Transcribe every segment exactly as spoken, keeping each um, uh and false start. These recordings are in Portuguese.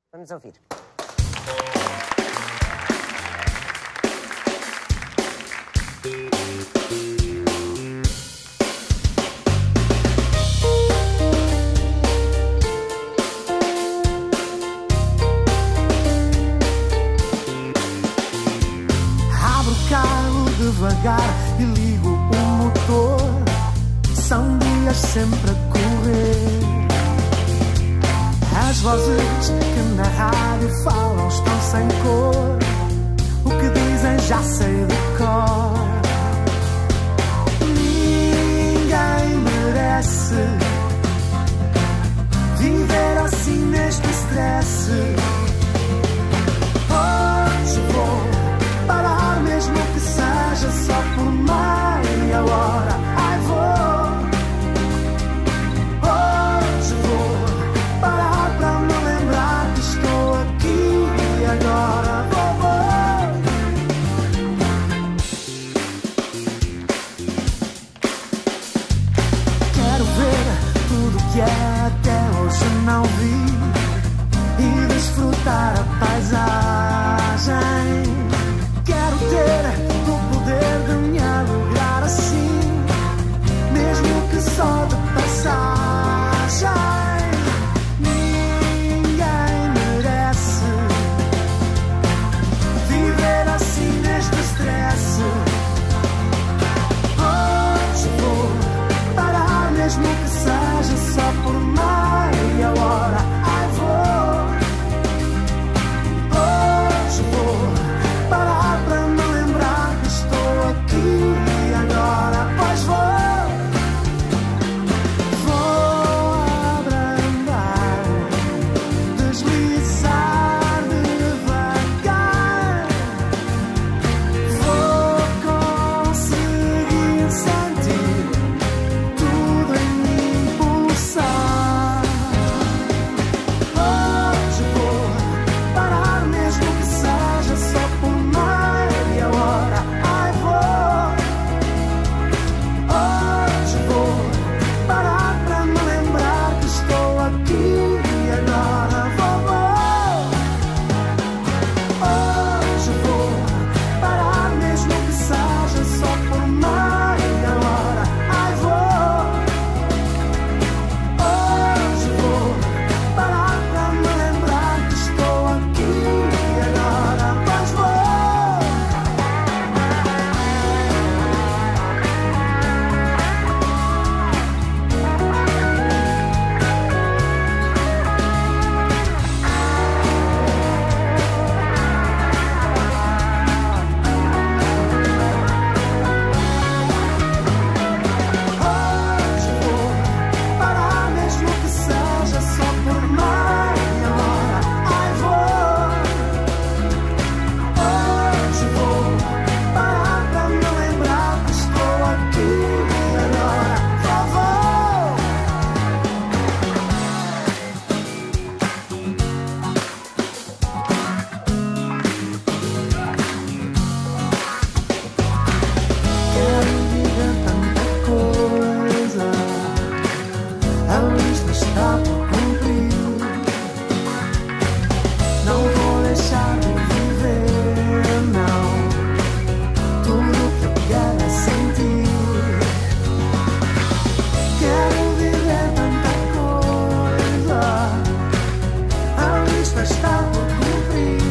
Vamos ouvir. Abro o carro devagar e ligo o motor. São dias sempre a correr. As vozes que na rádio falam estão sem cor. O que dizem já sei de cor. Ninguém merece viver assim neste stress. Hoje vou parar mesmo que seja só por meia hora. Ai, vou. Hoje vou parar para me lembrar que estou aqui e agora. Vou, vou. Quero ver tudo que é até hoje não vi e desfrutar a paisagem. Quero ter o poder de me alegrar assim, mesmo que só de passagem. Ninguém merece viver assim neste stress. Hoje vou parar mesmo que seja só por meia hora. Ai, vou. Hoje vou parar para me lembrar que estou aqui e agora. Pois vou. Vou abrandar, deslizar devagar. Vou conseguir sentir tudo em mim pulsar. Hoje vou parar mesmo que seja só por meia hora. Ai, vou. Hoje vou parar para me lembrar que estou aqui e agora. Vou, vou. Hoje vou parar mesmo que seja só por meia hora. Ai, vou. Hoje vou parar para me lembrar que estou aqui e agora. Pois vou. Hoje vou parar mesmo que seja só por meia hora. Ai, vou. Hoje vou parar para me lembrar que estou aqui e agora. Vou, vou. Quero viver tanta coisa, a lista está por cumprir. Não vou deixar de viver, não. Tudo que eu quero é sentir. Quero viver tanta coisa, a lista está por cumprir.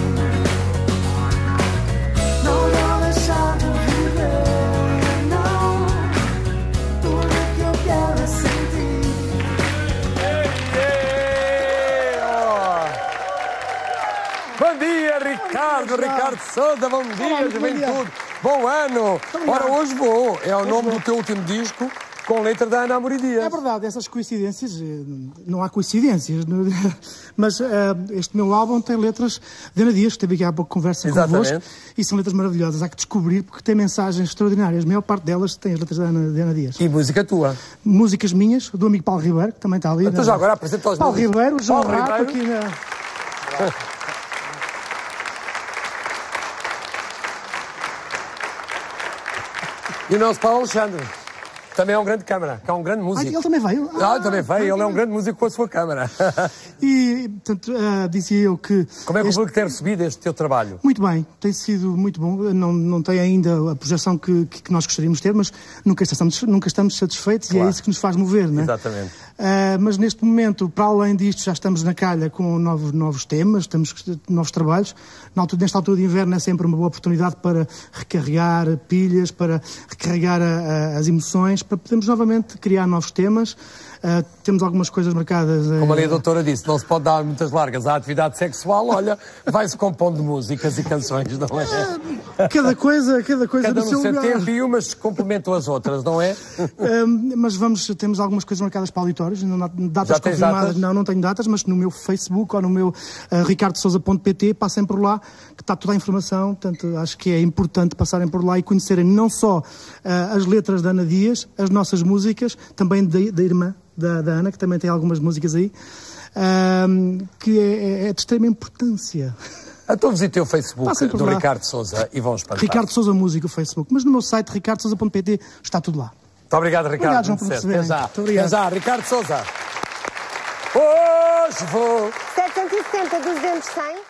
Não vou deixar de viver, não. Tudo que eu quero é sentir. Bom dia, Ricardo, Ricardo Sousa, bom dia, Olá, bom juventude, bom ano. Ora, hoje vou, é o nome do teu último disco, com letra da Ana Amorim Dias. É verdade, essas coincidências, eh, não há coincidências, não- mas eh, este meu álbum tem letras de Ana Dias, que teve aqui há pouco conversa Exatamente. convosco, e são letras maravilhosas, há que descobrir, porque tem mensagens extraordinárias, a maior parte delas tem as letras de Ana, de Ana Dias. E música tua. Músicas minhas, do amigo Paulo Ribeiro, que também está ali. Então na- já agora apresenta os Paulo músicos. Ribeiro, o João Paulo Rato, Ribeiro. aqui na... E o nosso Paulo Alexandre. também é um grande câmara, que é um grande músico. Ah, ele também veio? Ah, ah também veio, ele é um grande músico com a sua câmara. E, portanto, uh, dizia eu que... Como é que este... o público tem recebido este teu trabalho? Muito bem, tem sido muito bom. Não, não tem ainda a projeção que, que nós gostaríamos de ter, mas nunca estamos, nunca estamos satisfeitos, claro. E é isso que nos faz mover, não é? Exatamente. Uh, mas neste momento, para além disto, já estamos na calha com novos, novos temas, temos novos trabalhos. Na altura, nesta altura de inverno é sempre uma boa oportunidade para recarregar pilhas, para recarregar a, a, as emoções, para podermos novamente criar novos temas. Uh, temos algumas coisas marcadas. Uh... Como ali a doutora disse, não se pode dar muitas largas à atividade sexual, olha, vai-se compondo músicas e canções, não é? Cada coisa, cada coisa cada no seu lugar. tempo e umas complementam as outras, não é? Uh, mas vamos, temos algumas coisas marcadas para auditórios, não, datas Já tens confirmadas, datas? Não, não tenho datas, mas no meu Facebook ou no meu uh, ricardo sousa ponto pt, passem por lá, que está toda a informação, portanto acho que é importante passarem por lá e conhecerem não só uh, as letras da Ana Dias, as nossas músicas, também da, da irmã Da, da Ana, que também tem algumas músicas aí, um, que é, é de extrema importância. Então visite o Facebook do lá. Ricardo Sousa e vão espantar. Ricardo Sousa Música, o Facebook. Mas no meu site, ricardo sousa ponto pt, está tudo lá. Muito obrigado, Ricardo. Obrigado, João, por Até já. Muito obrigado. Até já, Ricardo Sousa. Hoje vou... setecentos e setenta, duzentos, cem